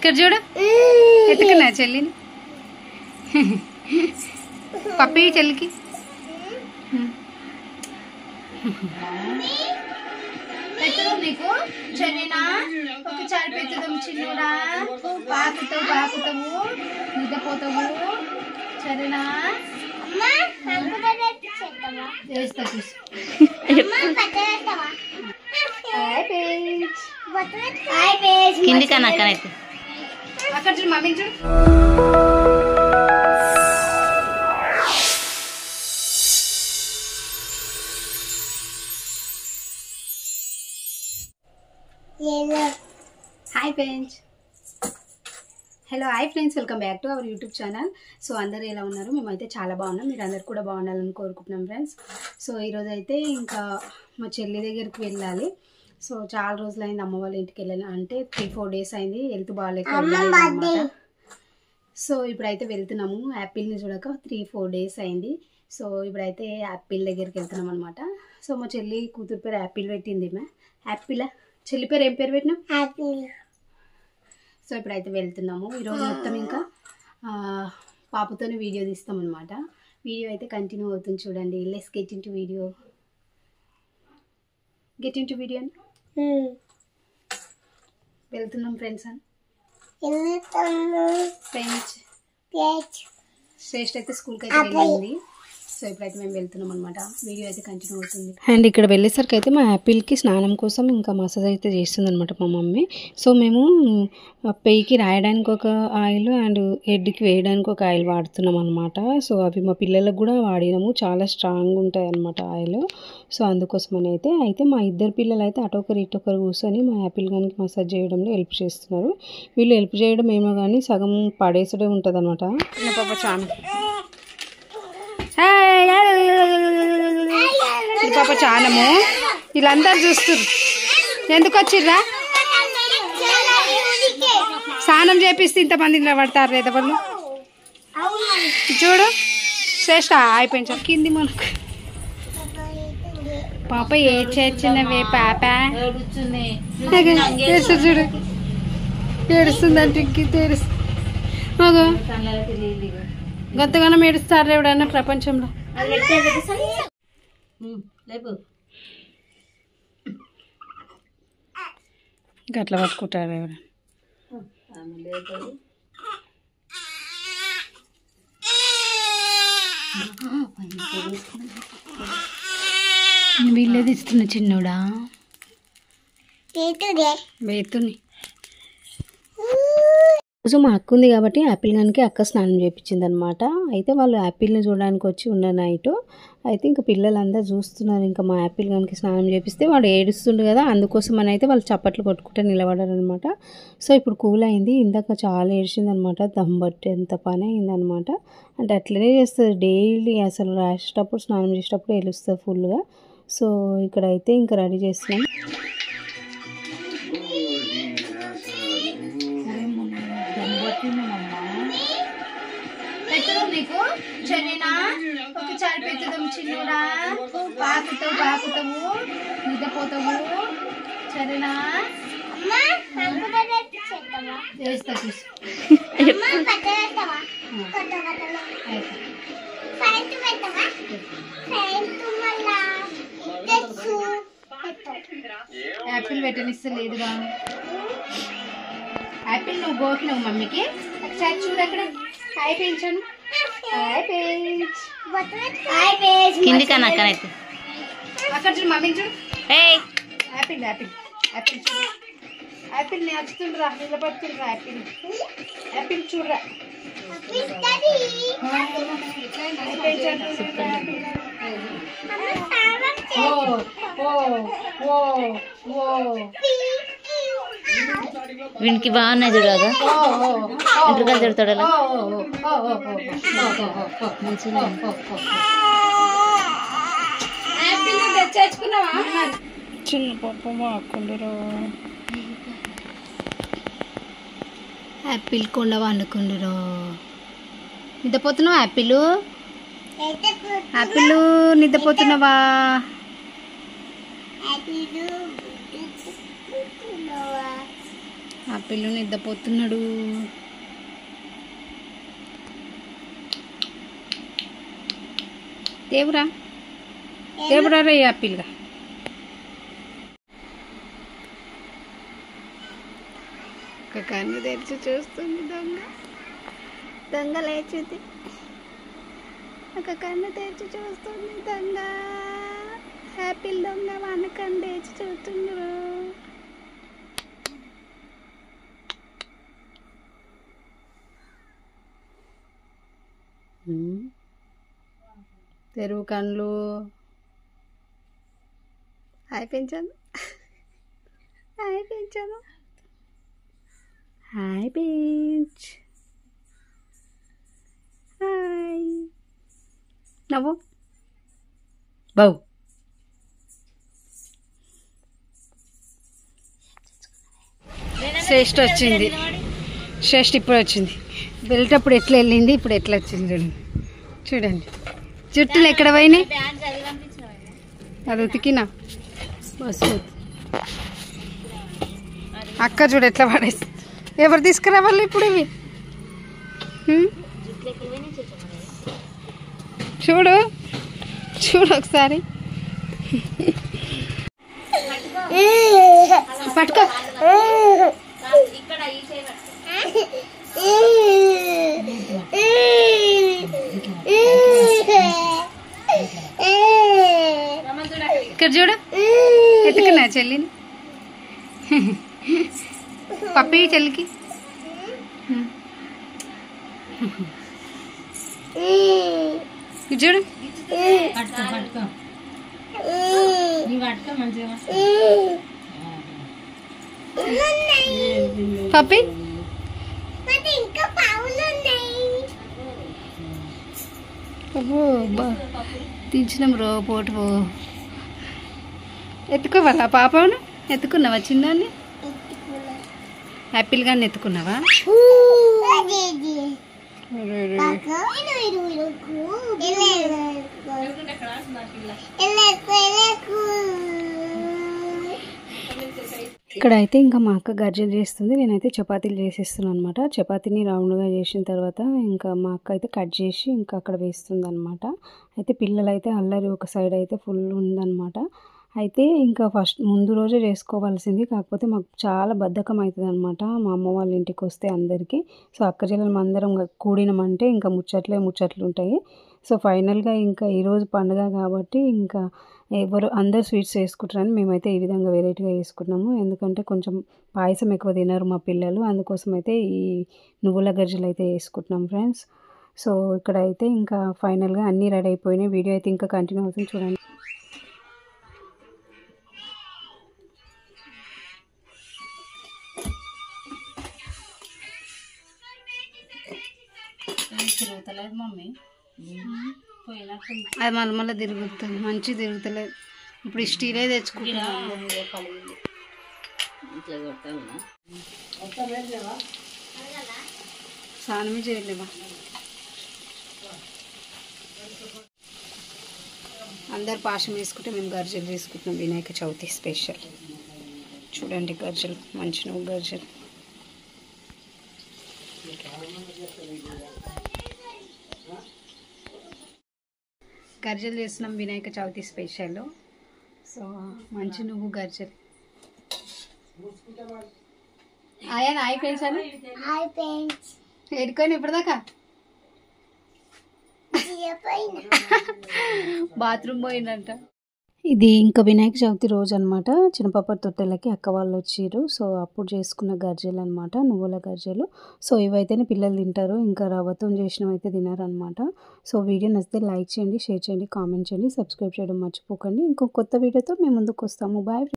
ఇక్కడ చూడు ఎత్తుకున్నా చెల్లిని పప్పి చెల్లికి నీకు చెల్లినా ఒకసారి పెట్టుదాం చిన్నడా పాకుతావు పాకుతావు నిద్రపోతావు సరేనా చేస్తా చూసి కిందికన్నా అక్కనైతే అక్కడ చూడు మమ్మీ చూడు hi friends hello hi friends welcome back to our YouTube channel. So అందరూ ఎలా ఉన్నారు? మేమైతే చాలా బాగున్నాం, మీరు అందరు కూడా బాగుండాలని కోరుకుంటున్నాం ఫ్రెండ్స్. సో ఈరోజు అయితే ఇంకా మా చెల్లి దగ్గరికి వెళ్ళాలి. సో చాలా రోజులైంది అమ్మ వాళ్ళ ఇంటికి వెళ్ళాలి, అంటే 3-4 డేస్ అయింది, హెల్త్ బాగాలేక. సో ఇప్పుడైతే వెళ్తున్నాము. యాపిల్ని చూడక 3-4 డేస్ అయింది. సో ఇప్పుడైతే యాపిల్ దగ్గరికి వెళ్తున్నాం అనమాట. సో మా చెల్లి కూతురు పేరు యాపిల్ పెట్టింది. యాపిల్ చెల్లి పేరు ఏం పేరు పెట్టినాం? యాపిల్. సో ఇప్పుడైతే వెళ్తున్నాము. ఈరోజు మొత్తం ఇంకా పాపతోనే వీడియో తీస్తాం అనమాట. వీడియో అయితే కంటిన్యూ అవుతుంది, చూడండి. Let's get in to video. Get in to video వెళ్తున్నాం ఫ్రెండ్స్. శ్రేష్ఠ అయితే స్కూల్కి అయితే వెళ్ళింది. సో ఇప్పుడైతే మేము వెళ్తున్నాం అనమాట. వీడియో అయితే కంటిన్యూ అవుతుంది. అండ్ ఇక్కడ వెళ్ళేసరికి అయితే మా యాపిల్కి స్నానం కోసం ఇంకా మసాజ్ అయితే చేస్తుంది అనమాట మా మమ్మీ. సో మేము పెయికి రాయడానికి ఒక ఆయిల్ అండ్ హెడ్కి వేయడానికి ఒక ఆయిల్ వాడుతున్నాం అనమాట. సో అవి మా పిల్లలకు కూడా వాడినాము, చాలా స్ట్రాంగ్ ఉంటాయి అనమాట ఆయిల్. సో అందుకోసమని అయితే మా ఇద్దరు పిల్లలు అయితే అటొకరు ఇటొకరు కూర్చొని మా యాపిల్ గానికి మసాజ్ చేయడంలో హెల్ప్ చేస్తున్నారు. వీళ్ళు హెల్ప్ చేయడం ఏమో కానీ సగం పడేసడే ఉంటుంది అనమాట. పాప చానము వీళ్ళందరూ చూస్తున్నారు. ఎందుకు వచ్చిర్రా? స్నానం చేపిస్తే ఇంతమంది పడతారు లేదా వాళ్ళు? చూడు శ్రేష్ఠ అయిపోయింది కింది మనకు. పాప ఏ చేర్చినవే పాప చూడు ఏడుస్తుందంటే తెలుసు. గంతగానం ఏడుస్తారు ఎవడన్నా ప్రపంచంలో. గట్లా పట్టుకుంటారు ఎవరైనా. వీళ్ళేది ఇస్తున్న చిన్నోడా బేతుని. రోజు మా అక్క ఉంది కాబట్టి యాపిల్ గానికి అక్క స్నానం చేయించింది అనమాట. అయితే వాళ్ళు యాపిల్ని చూడడానికి వచ్చి ఉన్న నైట్ అయితే ఇంకా పిల్లలందరూ చూస్తున్నారు. ఇంకా మా యాపిల్ గానికి స్నానం చేపిస్తే వాడు ఏడుస్తుండు కదా, అందుకోసం అని అయితే వాళ్ళు చప్పట్లు కొట్టుకుంటే నిలబడారు అనమాట. సో ఇప్పుడు కూల్ అయింది. ఇందాక చాలా ఏడ్చింది అనమాట, దమ్మబట్టి ఎంత పని అయిందనమాట. అంటే అట్లనే చేస్తుంది డైలీ, అసలు రాసేటప్పుడు స్నానం చేసేటప్పుడు ఏడుస్తుంది ఫుల్గా. సో ఇక్కడైతే ఇంకా రెడీ చేస్తున్నాం. నీకు చెల్లినా ఒకసారి పెట్టుదాం చిన్నడా పాకుతావు పాకుతావు నిద్రపోతావు సరేనా చేస్తా చూసి యాపిల్ పెట్టనిస్తలేదుగా. యాపిల్ నువ్వు గోకినావు మమ్మీకి ఒకసారి చూడు అక్కడ. హాయ్ పెంచాను కిందికన్నా అక్కనైతే అక్కడ చూడు మమ్మీ చూడు. యాపిల్ యాపిల్ యాపిల్ చూడు. యాపిల్ నేర్చుతుండ్రా నిలబడుతుండ్రా. యాపిల్ యాపిల్ చూడరా. వీనికి బాగున్నాయి చూడగా ఇంటికాడ తిడతాడు. చిన్న పాప మాకుండరు. యాపిల్ కొండ వండుకుండరు. నిద్రపోతున్నావా యాపిల్? యాపిల్ నిద్రపోతున్నావా? ఆ పిల్లు నిద్రపోతున్నాడు. దేవురా దేవుడా రే యాపిల్గా. ఒక కన్ను తెరిచి చూస్తుంది దొంగ. దొంగ లేచింది. ఒక కన్ను తెరిచి చూస్తుంది దొంగ. యాపిల్ దొంగ వాన కన్ను తెరిచి చూస్తున్నారు. తెరువు కళ్ళు. హాయ్ పెంచాను. హాయ్ పెంచాను. హాయ్ పెంచ్. హాయ్ నవ్వు. బావు శ్రేష్ఠ వచ్చింది. శ్రేష్ఠ ఇప్పుడు వచ్చింది. వెళ్ళేటప్పుడు ఎట్లా వెళ్ళింది, ఇప్పుడు ఎట్లా వచ్చింది చూడండి. చూడండి జుట్టులు ఎక్కడ పోయినాయి. అది ఉతికినా బస్సు. అక్క చూడు ఎట్లా పడేస్తుంది. ఎవరు తీసుకురావాలి ఇప్పుడు ఇవి? చూడు చూడు ఒకసారి. పట్టుకో. ఇక్కడ చూడు ఎత్తుకున్నా చెల్లిని. పప్పి చెల్లికి. చూడు పప్పి. తీర్చినాం రో పోటు. ఎత్తుకోవాలా పాపను? ఎత్తుకున్నావా చిన్నాన్ని? యాపిల్ గాన్ని ఎత్తుకున్నావా? ఇక్కడ అయితే ఇంకా మా అక్క గర్జలు చేస్తుంది. నేనైతే చపాతీలు చేసేస్తున్నాను అనమాట. చపాతీని రౌండ్గా చేసిన తర్వాత ఇంకా మా అక్క అయితే కట్ చేసి ఇంకా అక్కడ వేస్తుంది అనమాట. అయితే పిల్లలు అయితే అల్లరి ఒక సైడ్ అయితే ఫుల్ ఉందన్నమాట. అయితే ఇంకా ఫస్ట్ ముందు రోజే చేసుకోవాల్సింది, కాకపోతే మాకు చాలా బద్ధకం అవుతుంది అనమాట మా అమ్మ వాళ్ళ ఇంటికి వస్తే అందరికీ. సో అక్క చెల్లెలు అందరం కూడినామంటే ఇంకా ముచ్చట్లు ఉంటాయి. సో ఫైనల్గా ఇంకా ఈరోజు పండుగ కాబట్టి ఇంకా అందరు స్వీట్స్ చేసుకుంటారని మేమైతే ఈ విధంగా వెరైటీగా చేసుకున్నాము. ఎందుకంటే కొంచెం పాయసం ఎక్కువ తినరు మా పిల్లలు, అందుకోసం అయితే ఈ నువ్వుల గర్జలు అయితే వేసుకుంటున్నాం ఫ్రెండ్స్. సో ఇక్కడ అయితే ఇంకా ఫైనల్గా అన్నీ రెడీ అయిపోయినాయి. వీడియో అయితే ఇంకా కంటిన్యూ అవుతుంది చూడండి. తిరుగుతలేదు మమ్మీ, అది మళ్ళీ తిరుగుతుంది. మంచి తిరుగుతలేదు. ఇప్పుడు స్టీలే తెచ్చుకుంటున్నాను. స్నానమే చేయలేవా? అందరు పాశం వేసుకుంటే మేము గర్జలు తీసుకుంటున్నాం. వినాయక చవితి స్పెషల్ చూడండి గర్జలు, మంచి నువ్వు గర్జలు. గర్జలు చేస్తున్నాం వినాయక చవితి స్పెషల్. సో మంచి నువ్వు గర్జలు. ఆయా హాయ్ పెంచాను. ఏడుకొని ఇప్పటిదాకా బాత్రూమ్ పోయిందంట. ఇది ఇంకా వినాయక చవితి రోజు అనమాట. చిన్నపాప తొట్టెలకి అక్క వాళ్ళు వచ్చారు. సో అప్పుడు చేసుకున్న గర్జలు అనమాట, నువ్వుల గర్జలు. సో ఇవైతేనే పిల్లలు తింటారు, ఇంకా రవ్వతో చేసినవి అయితే తినారనమాట. సో వీడియో నచ్చితే లైక్ చేయండి, షేర్ చేయండి, కామెంట్ చేయండి, సబ్స్క్రైబ్ చేయడం మర్చిపోకండి. ఇంకో కొత్త వీడియోతో మేము ముందుకు వస్తాము. బాయ్.